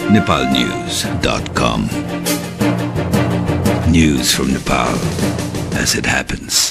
nepalnews.com. News from Nepal as it happens.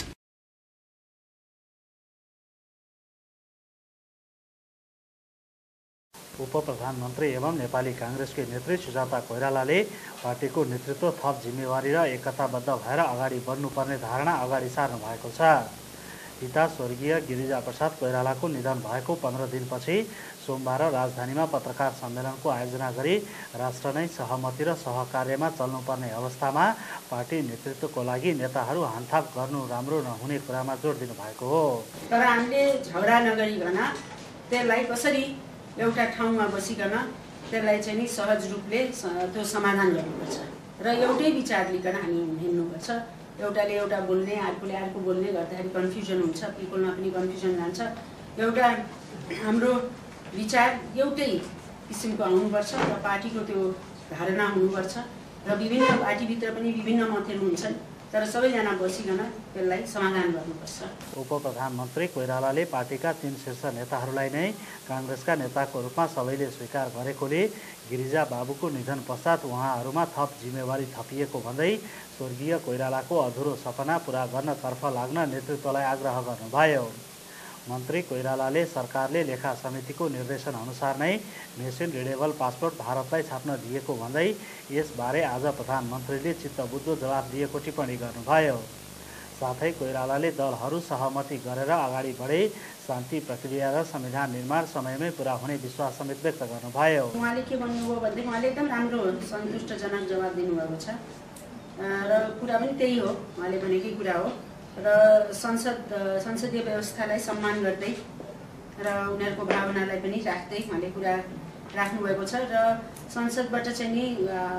उप प्रधानमन्त्री एवं नेपाली कांग्रेसकी नेत्री सुजाता कोइरालाले पार्टीको नेतृत्व थप जिम्मेवारी र एकताबद्ध भएर अगाडि बढ्नुपर्ने धारणा अगाडि सार्नु भएको छ। पिता स्वर्गीय गिरिजा प्रसाद कोइरालाको निधन भएको 15 दिनपछि सोमबार राजधानीमा पत्रकार सम्मेलनको आयोजना गरी राष्ट्र नै सहमति र सहकार्यमा चल्नुपर्ने अवस्थामा पार्टी नेतृत्वको लागि नेताहरू हानथाप गर्नु राम्रो नहुने कुरामा जोड दिनु भएको हो। तर हामीले झगडा नगरिकन त्यसलाई कसरी एउटा ठाउँमा बसिकन त्यसलाई चाहिँ नि सहज रूपले त्यो समाधान गर्नुपर्छ र एउटै विचार लिकन हामी हिँड्नुपर्छ। एउटाले एउटा बोल्ने अर्कोले अर्को बोल्ने गर्दाखेरि कन्फ्युजन हुन्छ, पिपलमा पनि कन्फ्युजन जान्छ। एउटा हाम्रो विचार एउटै किसिमको आउनुपर्छ र पार्टीको त्यो धारणा हुनुपर्छ र विभिन्न पार्टीभित्र पनि विभिन्न मतहरू हुन्छन्, तर सबैजना बसिकन त्यसलाई समाधान गर्नुपर्छ। उप प्रधानमन्त्री कोइरालाले पार्टीका 3 शीर्ष नेताहरूलाई नै कांग्रेसका नेताको रूपमा सबैले स्वीकार गरेकोले गिरिजा बाबुको निधन पश्चात उहाँहरूमा थप जिम्मेवारी थपिएको भन्दै स्वर्गीय कोइरालाको अधुरो सपना पूरा गर्नतर्फ लाग्न नेतृत्वलाई आग्रह गर्नुभयो। मन्त्री कोइरालाले सरकारले लेखा समितिको निर्देशन अनुसार नै मेसिन रिडेबल पासपोर्ट भारतलाई छाप्न दिएको भन्दै यसबारे आज प्रधानमन्त्रीले चित्तबुझ्दो जवाफ दिएको टिप्पणी गर्नुभयो। साथै कोइरालाले दलहरू सहमति गरेर अगाडि बढे शान्ति प्रक्रिया र संविधान निर्माण समयमै पूरा हुने विश्वास समेत व्यक्त गर्नुभयो। उहाँले के भन्नुभयो भन्दै उहाँले एकदम राम्रो सन्तुष्टजनक जवाब दिनुभएको छ र कुरा पनि त्यही हो, उहाँले भनेकै कुरा हो र संसदीय व्यवस्थालाई सम्मान गर्दै र उनीहरूको भावनालाई पनि राख्दै उहाँले कुरा राख्नुभएको छ र संसदबाट चाहिँ नि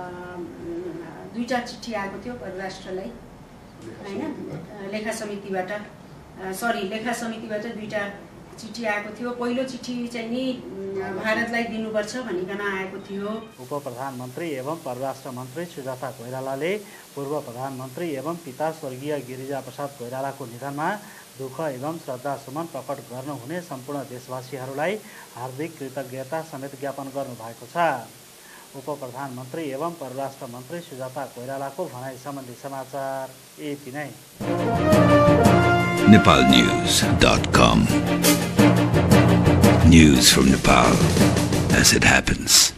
2टा चिठी आएको थियो परराष्ट्रलाई हैन, लेखा समितिबाट 2टा चिठी आएको थियो। पहिलो चिठी चाहिँ नि भारतलाई दिनुपर्छ भनिकन आएको थियो। उप प्रधानमन्त्री एवं परराष्ट्र मन्त्री सुजाता कोइरालाले पूर्व प्रधानमन्त्री एवं पिता स्वर्गीय गिरिजा प्रसाद कोइरालाको निधनमा दुःख एवं श्रद्धासुमन प्रकट गर्नुहुने सम्पूर्ण देशवासीहरूलाई हार्दिक कृतज्ञता समेत ज्ञापन गर्नुभएको छ। उप प्रधानमन्त्री एवं परराष्ट्र मन्त्री सुजाता कोइरालाको भनाइ सम्बन्धी समाचार यति नै। nepalnews.com. News from Nepal as it happens.